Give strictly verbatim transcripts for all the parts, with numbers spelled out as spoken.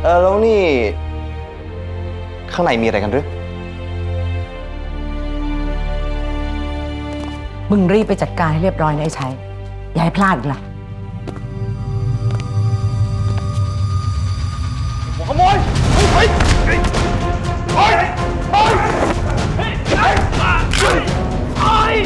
เออแล้วนี่ข้างในมีอะไรกันหรือมึงรีบไปจัดการให้เรียบร้อยนะไอ้ชัยอย่าให้พลาดอีกล่ะขโมยเฮ้ยเฮ้ยเฮ้ยเฮ้ยเฮ้ยเฮ้ยเฮ้ย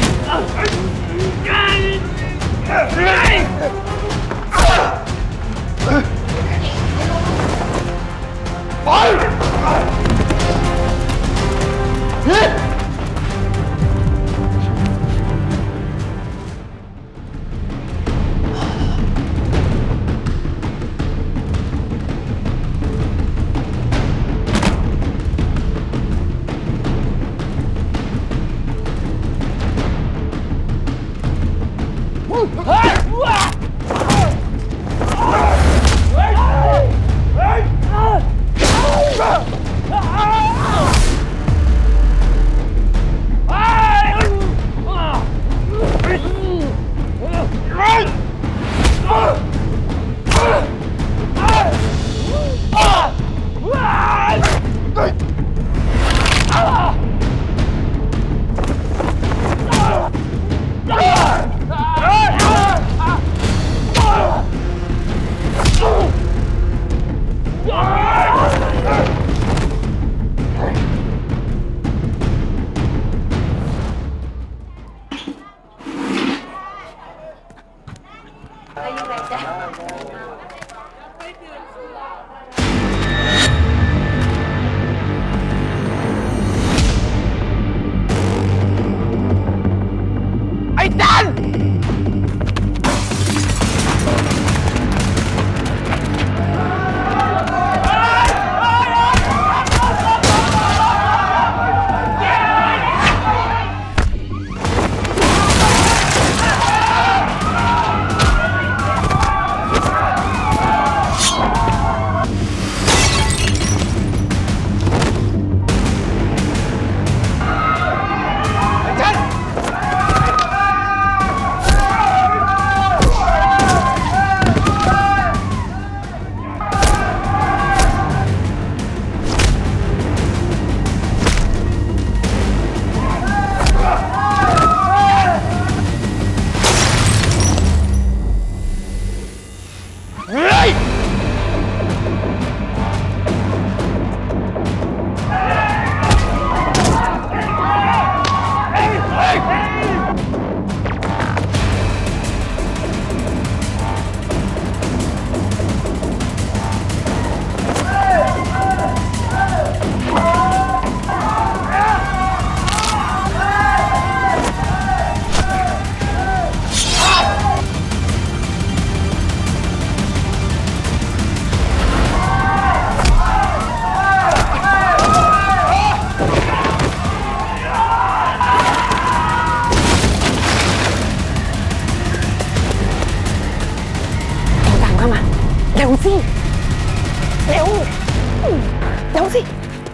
เร็วสิเร็วเร็วสิ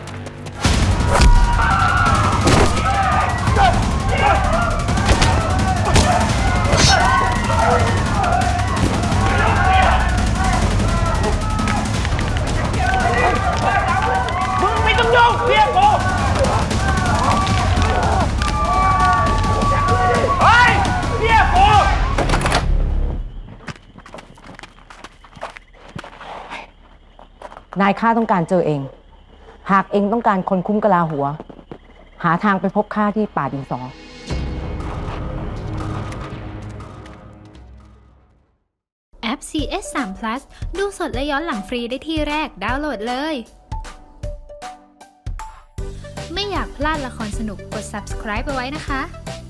มึงไม่ต้องยุ่งเรียกกูเฮ้ยเรียกกูนายข้าต้องการเจอเองหากเองต้องการคนคุ้มกะลาหัวหาทางไปพบข้าที่ป่าดินสอแอป ซี เอส สาม พลัส ดูสดและย้อนหลังฟรีได้ที่แรกดาวน์โหลดเลย ไม่อยากพลาดละครสนุกกด ซับสไครบ์ ไปไว้นะคะ